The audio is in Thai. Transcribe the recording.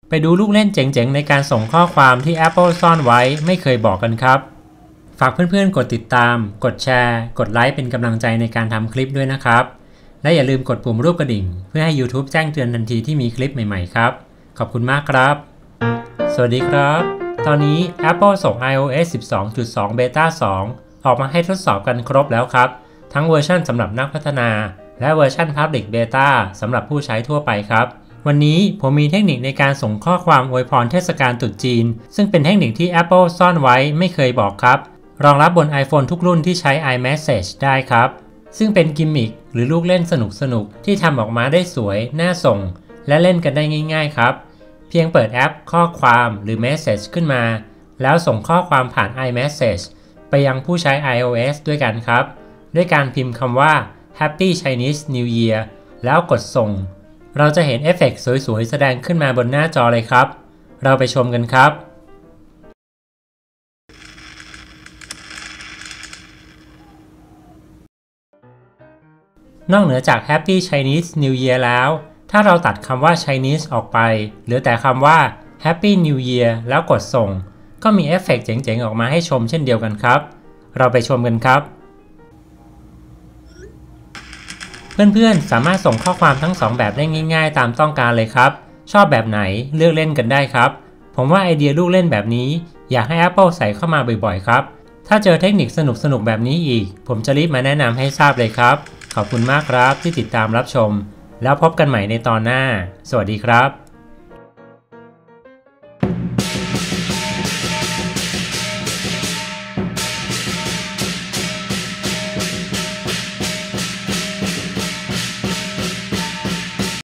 ไปดูลูกเล่นเจ๋งๆในการส่งข้อความที่ Apple ซ่อนไว้ไม่เคยบอกกันครับฝากเพื่อนๆกดติดตามกดแชร์กดไลค์เป็นกำลังใจในการทำคลิปด้วยนะครับและอย่าลืมกดปุ่มรูปกระดิ่งเพื่อให้ YouTube แจ้งเตือนทันทีที่มีคลิปใหม่ๆครับขอบคุณมากครับสวัสดีครับตอนนี้ Apple ส่ง iOS 12.2 Beta 2 ออกมาให้ทดสอบกันครบแล้วครับทั้งเวอร์ชันสำหรับนักพัฒนาและเวอร์ชัน Public Beta สำหรับผู้ใช้ทั่วไปครับวันนี้ผมมีเทคนิคในการส่งข้อความอวยพรเทศกาลตรุษจีนซึ่งเป็นเทคนิคที่ Apple ซ่อนไว้ไม่เคยบอกครับรองรับบน iPhone ทุกรุ่นที่ใช้ iMessage ได้ครับซึ่งเป็นกิมมิคหรือลูกเล่นสนุกๆที่ทำออกมาได้สวยน่าส่งและเล่นกันได้ง่ายๆครับเพียงเปิดแอปข้อความหรือ Message ขึ้นมาแล้วส่งข้อความผ่าน iMessage ไปยังผู้ใช้ iOS ด้วยกันครับด้วยการพิมพ์คำว่า Happy Chinese New Year แล้วกดส่งเราจะเห็นเอฟเฟกต์สวยๆแสดงขึ้นมาบนหน้าจอเลยครับเราไปชมกันครับนอกเหนือจาก Happy Chinese New Year แล้วถ้าเราตัดคำว่า Chinese ออกไปเหลือแต่คำว่า Happy New Year แล้วกดส่งก็มีเอฟเฟกต์เจ๋งๆออกมาให้ชมเช่นเดียวกันครับเราไปชมกันครับเพื่อนๆสามารถส่งข้อความทั้ง2แบบได้ง่ายๆตามต้องการเลยครับชอบแบบไหนเลือกเล่นกันได้ครับผมว่าไอเดียลูกเล่นแบบนี้อยากให้ Apple ใส่เข้ามาบ่อยๆครับถ้าเจอเทคนิคสนุกๆแบบนี้อีกผมจะรีบมาแนะนำให้ทราบเลยครับขอบคุณมากครับที่ติดตามรับชมแล้วพบกันใหม่ในตอนหน้าสวัสดีครับ